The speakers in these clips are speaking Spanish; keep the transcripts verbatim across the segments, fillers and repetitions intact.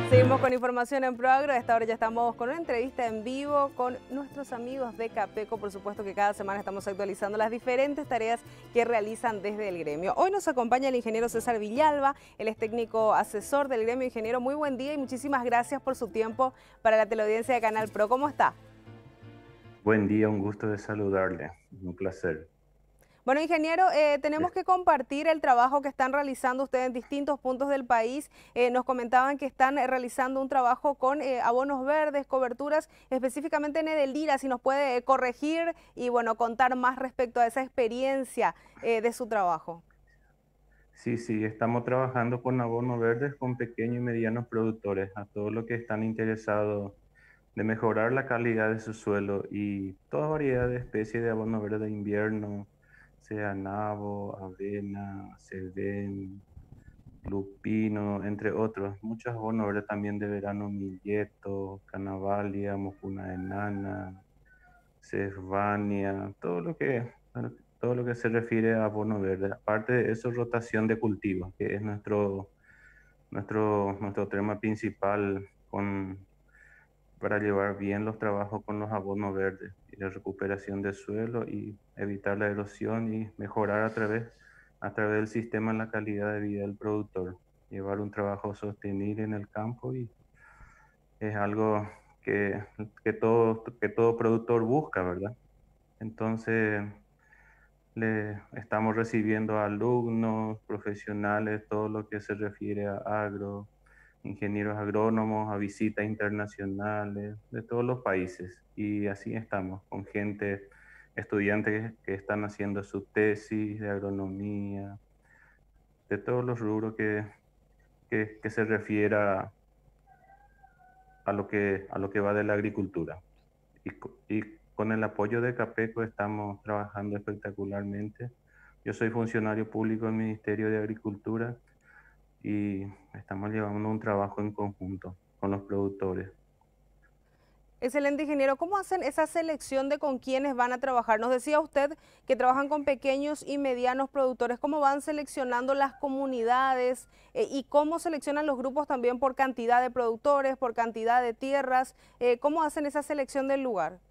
Seguimos con información en ProAgro. A esta hora ya estamos con una entrevista en vivo con nuestros amigos de Capeco. Por supuesto que cada semana estamos actualizando las diferentes tareas que realizan desde el gremio. Hoy nos acompaña el ingeniero César Villalba, él es técnico asesor del gremio. Ingeniero, muy buen día y muchísimas gracias por su tiempo para la teleaudiencia de Canal Pro. ¿Cómo está? Buen día, un gusto de saludarle, un placer. Bueno, ingeniero, eh, tenemos Eh, que compartir el trabajo que están realizando ustedes en distintos puntos del país. Eh, nos comentaban que están eh, realizando un trabajo con eh, abonos verdes, coberturas, específicamente en Edelira, si nos puede eh, corregir y bueno, contar más respecto a esa experiencia eh, de su trabajo. Sí, sí, estamos trabajando con abonos verdes con pequeños y medianos productores, a todos los que están interesados de mejorar la calidad de su suelo y toda variedad de especies de abono verde de invierno, sea nabo, avena, cervén, lupino, entre otros. Muchos abonos verdes también de verano, millet, canavalia, mucuna enana, Cesvania, todo lo que, bueno, todo lo que se refiere a abono verde. Aparte de eso, rotación de cultivos, que es nuestro, nuestro, nuestro tema principal con, para llevar bien los trabajos con los abonos verdes y la recuperación del suelo y evitar la erosión y mejorar a través, a través del sistema la calidad de vida del productor. Llevar un trabajo sostenible en el campo y es algo que, que todo, que todo productor busca, ¿verdad? Entonces, le estamos recibiendo alumnos, profesionales, todo lo que se refiere a agro, ingenieros agrónomos, a visitas internacionales de todos los países. Y así estamos, con gente, estudiantes que están haciendo su tesis de agronomía, de todos los rubros que, que, que se refiera a lo que, a lo que va de la agricultura. Y, co- y con el apoyo de Capeco estamos trabajando espectacularmente. Yo soy funcionario público del Ministerio de Agricultura y estamos llevando un trabajo en conjunto con los productores. Excelente, ingeniero. ¿Cómo hacen esa selección de con quiénes van a trabajar? Nos decía usted que trabajan con pequeños y medianos productores. ¿Cómo van seleccionando las comunidades eh, y cómo seleccionan los grupos también por cantidad de productores, por cantidad de tierras? Eh, ¿cómo hacen esa selección del lugar?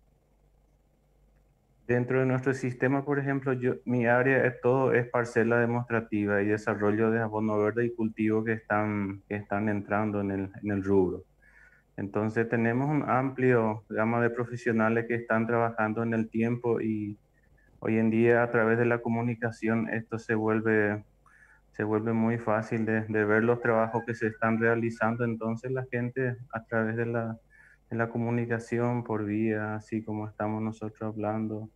Dentro de nuestro sistema, por ejemplo, yo, mi área es todo es parcela demostrativa y desarrollo de abono verde y cultivo que están, que están entrando en el, en el rubro. Entonces tenemos un amplio gama de profesionales que están trabajando en el tiempo y hoy en día a través de la comunicación esto se vuelve, se vuelve muy fácil de, de ver los trabajos que se están realizando. Entonces la gente a través de la, de la comunicación por vía, así como estamos nosotros hablando,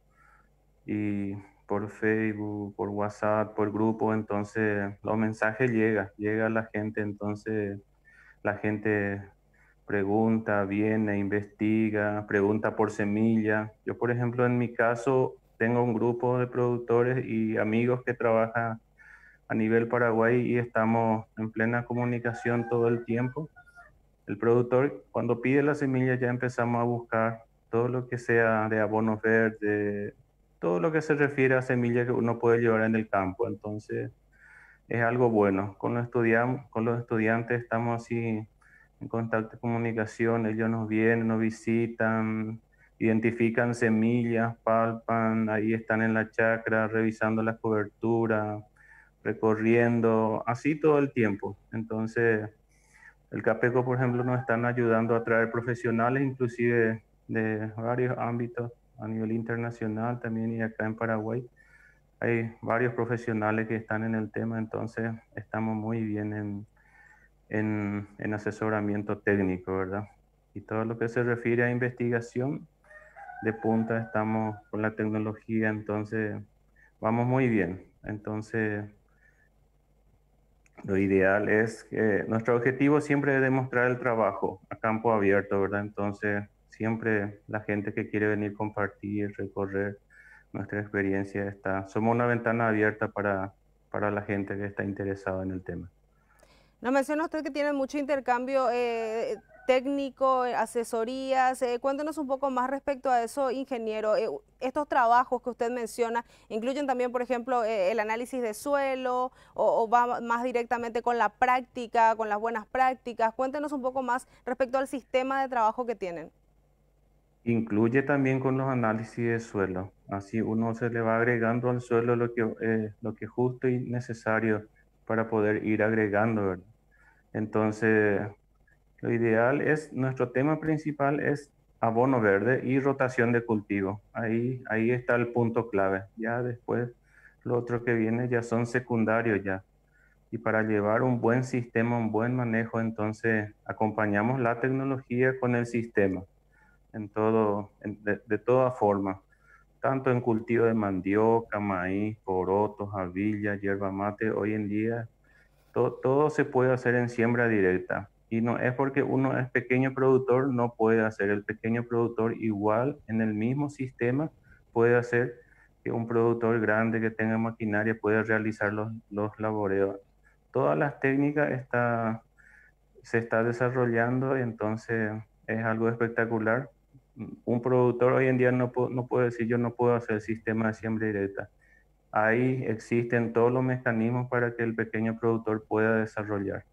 y por Facebook, por WhatsApp, por grupo, entonces los mensajes llegan, llega a la gente, entonces la gente pregunta, viene, investiga, pregunta por semilla. Yo, por ejemplo, en mi caso, tengo un grupo de productores y amigos que trabajan a nivel Paraguay y estamos en plena comunicación todo el tiempo. El productor, cuando pide la semilla, ya empezamos a buscar todo lo que sea de abonos verdes, todo lo que se refiere a semillas que uno puede llevar en el campo. Entonces, es algo bueno. Con los estudiantes, con los estudiantes estamos así en contacto, comunicación, ellos nos vienen, nos visitan, identifican semillas, palpan, ahí están en la chacra revisando la cobertura, recorriendo, así todo el tiempo. Entonces, el Capeco, por ejemplo, nos están ayudando a traer profesionales, inclusive de varios ámbitos a nivel internacional también y acá en Paraguay. Hay varios profesionales que están en el tema, entonces estamos muy bien en, en, en asesoramiento técnico, ¿verdad? Y todo lo que se refiere a investigación de punta, estamos con la tecnología, entonces vamos muy bien. Entonces, lo ideal es que nuestro objetivo siempre es demostrar el trabajo a campo abierto, ¿verdad? Entonces, siempre la gente que quiere venir compartir, recorrer nuestra experiencia está. Somos una ventana abierta para, para la gente que está interesada en el tema. Nos menciona usted que tienen mucho intercambio. Eh, técnico, eh, asesorías. Eh, cuéntenos un poco más respecto a eso, ingeniero. Eh, estos trabajos que usted menciona, ¿incluyen también, por ejemplo, eh, el análisis de suelo o, o va más directamente con la práctica, con las buenas prácticas? Cuéntenos un poco más respecto al sistema de trabajo que tienen. Incluye también con los análisis de suelo. Así uno se le va agregando al suelo lo que, eh, lo que es justo y necesario para poder ir agregando, ¿verdad? Entonces, lo ideal es, nuestro tema principal es abono verde y rotación de cultivo. Ahí, ahí está el punto clave. Ya después, lo otro que viene ya son secundarios ya. Y para llevar un buen sistema, un buen manejo, entonces acompañamos la tecnología con el sistema en todo, en- de, de toda forma, tanto en cultivo de mandioca, maíz, porotos, avilla, yerba mate. Hoy en día todo, todo se puede hacer en siembra directa. Y no es porque uno es pequeño productor, no puede hacer. El pequeño productor igual en el mismo sistema puede hacer que un productor grande que tenga maquinaria pueda realizar los, los laboreos. Todas las técnicas está, se está desarrollando, entonces es algo espectacular. Un productor hoy en día no, pu- no puede decir yo no puedo hacer sistema de siembra directa. Ahí existen todos los mecanismos para que el pequeño productor pueda desarrollar.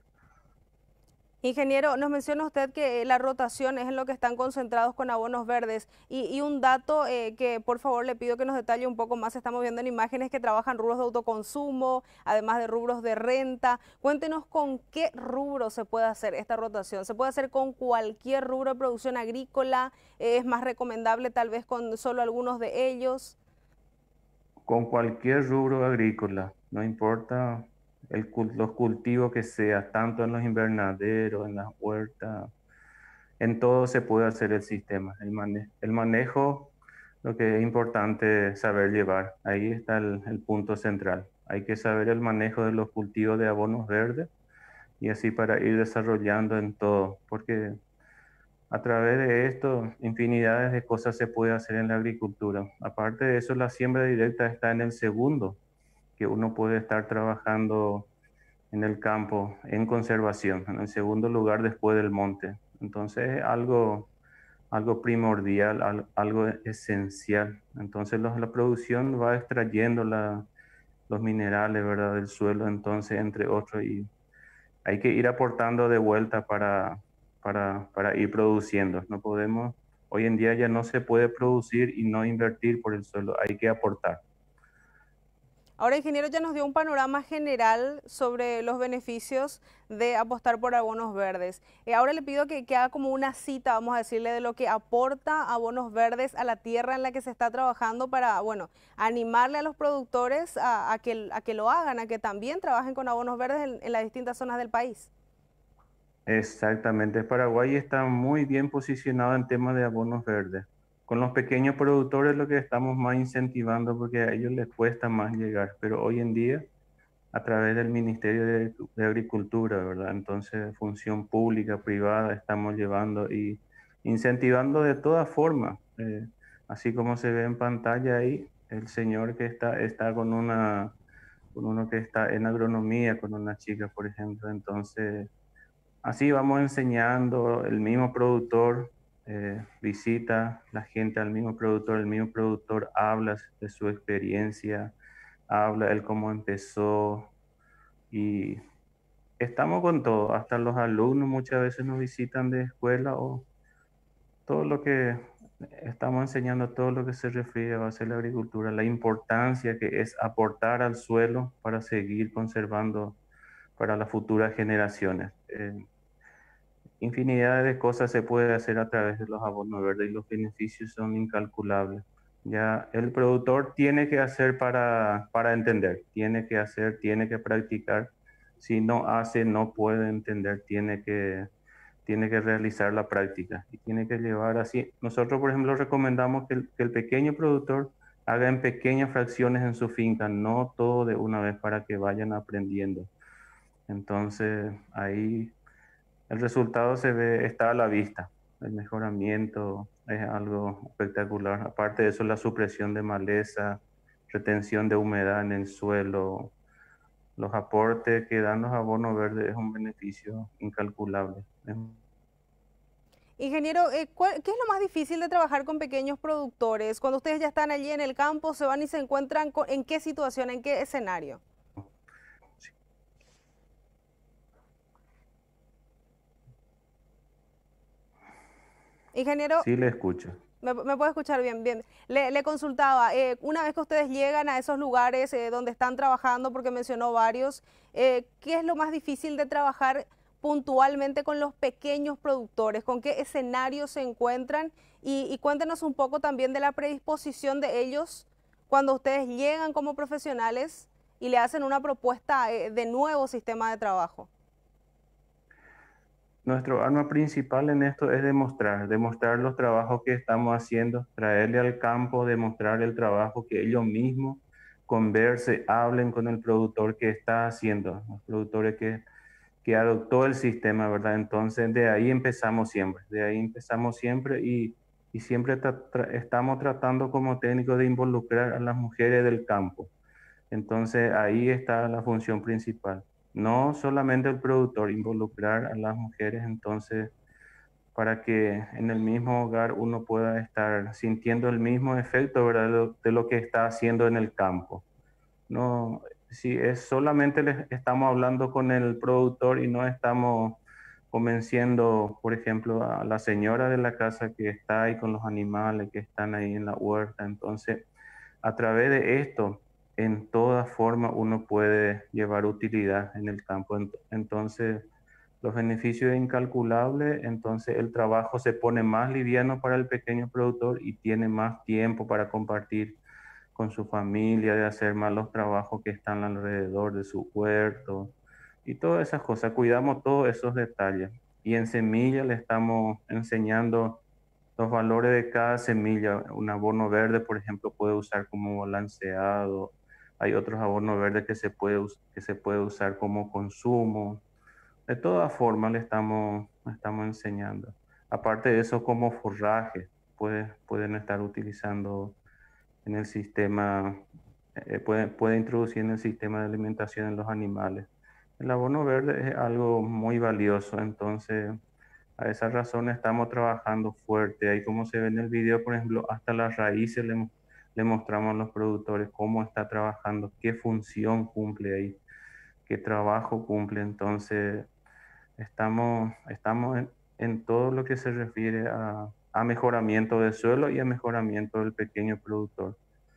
Ingeniero, nos menciona usted que la rotación es en lo que están concentrados con abonos verdes y, y un dato eh, que por favor le pido que nos detalle un poco más. Estamos viendo en imágenes que trabajan rubros de autoconsumo, además de rubros de renta. Cuéntenos con qué rubro se puede hacer esta rotación. ¿Se puede hacer con cualquier rubro de producción agrícola? Eh, ¿Es más recomendable tal vez con solo algunos de ellos? Con cualquier rubro agrícola, no importa el, cul- los cultivos que sea, tanto en los invernaderos, en las huertas, en todo se puede hacer el sistema. El mane- el manejo, lo que es importante saber llevar, ahí está el, el punto central. Hay que saber el manejo de los cultivos de abonos verdes y así para ir desarrollando en todo, porque a través de esto, infinidades de cosas se puede hacer en la agricultura. Aparte de eso, la siembra directa está en el segundo, que uno puede estar trabajando en el campo, en conservación, en el segundo lugar después del monte. Entonces, es algo, algo primordial, al- algo esencial. Entonces, los- la producción va extrayendo la- los minerales, ¿verdad?, del suelo, entonces, entre otros, y hay que ir aportando de vuelta para, para, para ir produciendo. No podemos, hoy en día ya no se puede producir y no invertir por el suelo, hay que aportar. Ahora, ingeniero, ya nos dio un panorama general sobre los beneficios de apostar por abonos verdes. Eh, ahora le pido que, que haga como una cita, vamos a decirle, de lo que aporta abonos verdes a la tierra en la que se está trabajando para, bueno, animarle a los productores a, a que, a que lo hagan, a que también trabajen con abonos verdes en, en las distintas zonas del país. Exactamente, Paraguay está muy bien posicionado en temas de abonos verdes. Con los pequeños productores lo que estamos más incentivando porque a ellos les cuesta más llegar, pero hoy en día a través del Ministerio de, de Agricultura, ¿verdad? Entonces, función pública, privada, estamos llevando y incentivando de todas formas. Eh, así como se ve en pantalla ahí, el señor que está, está con una, con uno que está en agronomía, con una chica, por ejemplo. Entonces, así vamos enseñando, el mismo productor eh, visita la gente al mismo productor, el mismo productor habla de su experiencia, habla él cómo empezó y estamos con todo. Hasta los alumnos muchas veces nos visitan de escuela o todo lo que estamos enseñando, todo lo que se refiere a base de la agricultura, la importancia que es aportar al suelo para seguir conservando para las futuras generaciones. Eh, Infinidad de cosas se puede hacer a través de los abonos verdes y los beneficios son incalculables. Ya el productor tiene que hacer para, para entender, tiene que hacer, tiene que practicar. Si no hace, no puede entender, tiene que, tiene que realizar la práctica y tiene que llevar así. Nosotros, por ejemplo, recomendamos que el, que el pequeño productor haga en pequeñas fracciones en su finca, no todo de una vez para que vayan aprendiendo. Entonces, ahí el resultado se ve, está a la vista. El mejoramiento es algo espectacular. Aparte de eso, la supresión de maleza, retención de humedad en el suelo, los aportes que dan los abonos verdes es un beneficio incalculable. Ingeniero, eh, ¿cuál- ¿qué es lo más difícil de trabajar con pequeños productores? Cuando ustedes ya están allí en el campo, se van y se encuentran con- ¿en qué situación, en qué escenario? Ingeniero, Sí, le escucho. me, me puede escuchar bien, bien. Le, le consultaba, eh, una vez que ustedes llegan a esos lugares eh, donde están trabajando, porque mencionó varios, eh, ¿qué es lo más difícil de trabajar puntualmente con los pequeños productores? ¿Con qué escenarios se encuentran? Y, y cuéntenos un poco también de la predisposición de ellos cuando ustedes llegan como profesionales y le hacen una propuesta eh, de nuevo sistema de trabajo. Nuestro arma principal en esto es demostrar, demostrar los trabajos que estamos haciendo, traerle al campo, demostrar el trabajo que ellos mismos converse, hablen con el productor que está haciendo, los productores que, que adoptó el sistema, ¿verdad? Entonces de ahí empezamos siempre, de ahí empezamos siempre y, y siempre tra- tra- estamos tratando como técnicos de involucrar a las mujeres del campo. Entonces ahí está la función principal. No solamente el productor, involucrar a las mujeres, entonces, para que en el mismo hogar uno pueda estar sintiendo el mismo efecto, ¿verdad? De lo, de lo que está haciendo en el campo. No, si es solamente le estamos hablando con el productor y no estamos convenciendo, por ejemplo, a la señora de la casa que está ahí con los animales que están ahí en la huerta, entonces a través de esto, en toda forma uno puede llevar utilidad en el campo. Ent- Entonces, los beneficios incalculables, entonces el trabajo se pone más liviano para el pequeño productor y tiene más tiempo para compartir con su familia, de hacer más los trabajos que están alrededor de su huerto y todas esas cosas. Cuidamos todos esos detalles. Y en semilla le estamos enseñando los valores de cada semilla. Un abono verde, por ejemplo, puede usar como balanceado. Hay otros abonos verdes que se puede, us- que se puede usar como consumo. De todas formas, le estamos, le estamos enseñando. Aparte de eso, como forraje, puede, pueden estar utilizando en el sistema, eh, puede, puede introducir en el sistema de alimentación en los animales. El abono verde es algo muy valioso, entonces a esa razón estamos trabajando fuerte. Ahí como se ve en el video, por ejemplo, hasta las raíces le, le mostramos a los productores cómo está trabajando, qué función cumple ahí, qué trabajo cumple. Entonces, estamos, estamos en, en todo lo que se refiere a, a mejoramiento del suelo y a mejoramiento del pequeño productor.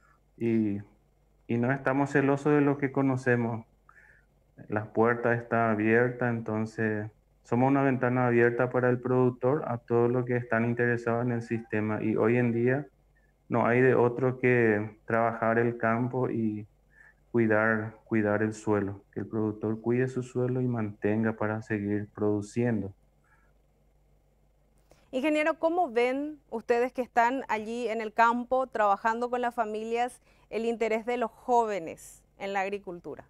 Y, y no estamos celosos de lo que conocemos. La puerta está abierta, entonces somos una ventana abierta para el productor a todos los que están interesados en el sistema. Y hoy en día no hay de otro que trabajar el campo y cuidar, cuidar el suelo, que el productor cuide su suelo y mantenga para seguir produciendo. Ingeniero, ¿cómo ven ustedes que están allí en el campo trabajando con las familias el interés de los jóvenes en la agricultura?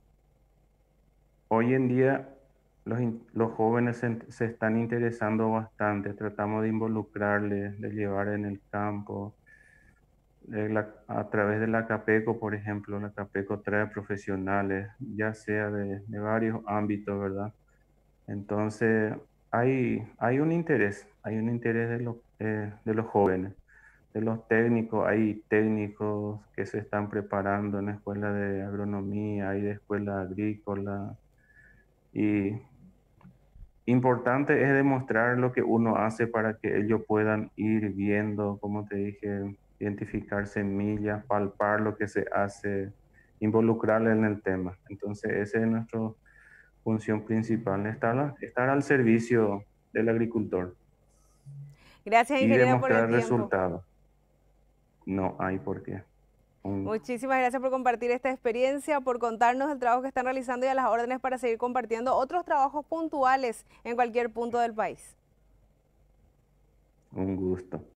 Hoy en día los, in- los jóvenes se, se están interesando bastante, tratamos de involucrarles, de llevar en el campo. De la- a través de la CAPECO, por ejemplo, la CAPECO trae profesionales, ya sea de, de varios ámbitos, ¿verdad? Entonces, hay, hay un interés, hay un interés de, los eh, de los jóvenes, de los técnicos, hay técnicos que se están preparando en la escuela de agronomía, hay de escuela agrícola, y importante es demostrar lo que uno hace para que ellos puedan ir viendo, como te dije, identificar semillas, palpar lo que se hace, involucrarle en el tema. Entonces, esa es nuestra función principal, estar, estar al servicio del agricultor Gracias, y ingeniero, por el demostrar tiempo. resultados. No hay por qué. Un, Muchísimas gracias por compartir esta experiencia, por contarnos el trabajo que están realizando y a las órdenes para seguir compartiendo otros trabajos puntuales en cualquier punto del país. un gusto.